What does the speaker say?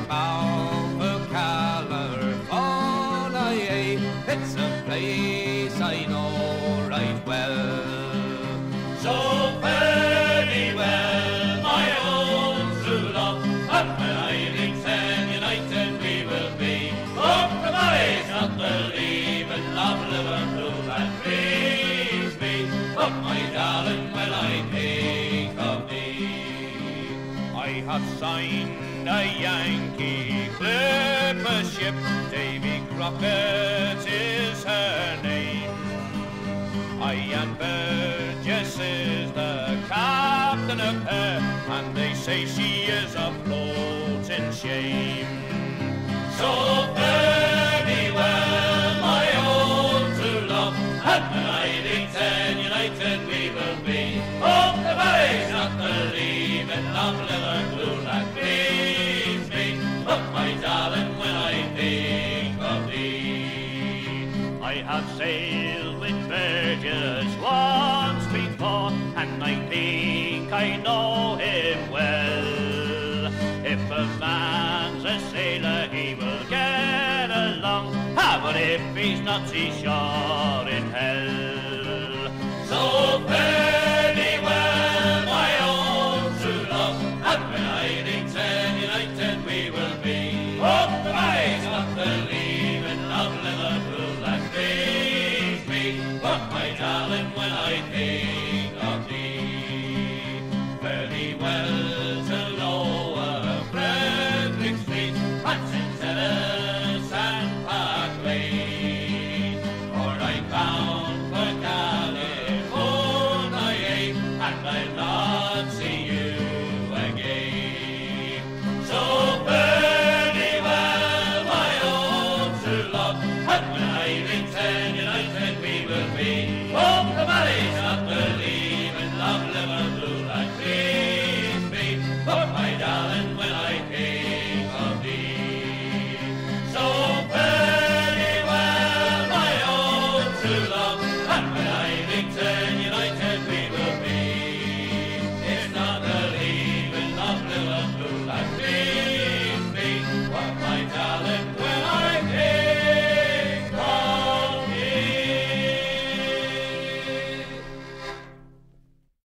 Mouth California, it's a place I know right well. So very well, my own true love, and when I return united we will be. Up the boys, not the leaving of Liverpool that grieves me, but my darling, when I think of thee. I have signed a Yankee clipper ship, Davy Crockett is her name. I and Burgess is the captain of her, and they say she is afloat in shame. So very well, my own true love, and when I return united we will be. Oh, the boys, not the leaving of Liverpool that grieves me, but my darling, when I think of thee. I have sailed with Burgess once before, and I think I know him well. If a man's a sailor, he will get along, but if he's not, he's sure in hell. So